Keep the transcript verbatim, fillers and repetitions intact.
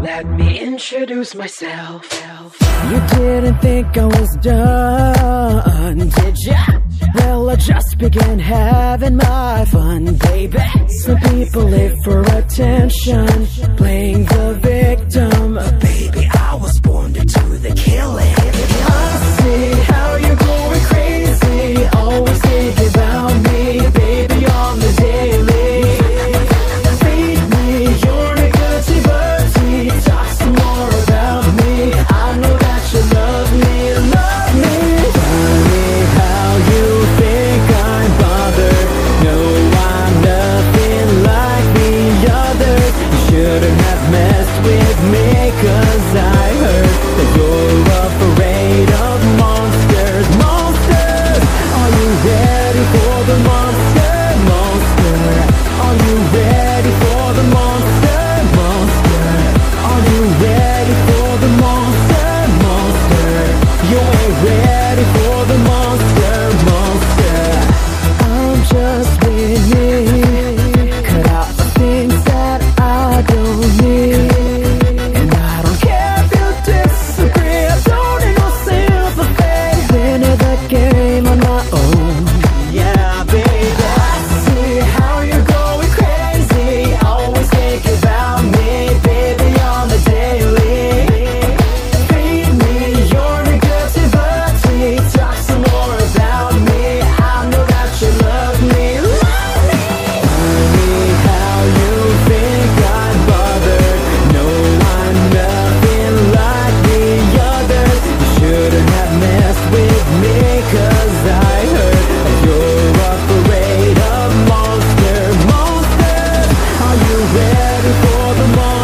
Let me introduce myself. You didn't think I was done, did ya? Well, I just began having my fun, baby. Some people live for attention, playing the victim. Baby, I was born to do the killing. I see how you're going crazy, always thinking about me, baby, on the daily. Feed me your negativity, talk some more about me. I know that you love me, love me. Funny how you think I'm bothered. No, I'm nothing like the others. You shouldn't have messed with me, cause I heard that you're afraid of monsters. Monsters! Are you ready for the monster? Monster! Are you ready for the monster? Monster! Are you ready for the monster? Monster! You ain't ready for the monster, monster. I'm just winning, cut out the things that I don't need. And I don't care if you disagree, I don't need no sympathy. Winning the game on my own, yeah, baby. I see how you're going crazy, always think about me, baby, on the daily. Feed me your negativity, talk some more about me. I know that you love me, love me. Funny how you think I'm bothered. No, I'm nothing like the others. You shouldn't have messed with me, cause I heard that you're afraid of monsters. Monsters! Are you ready for the monster?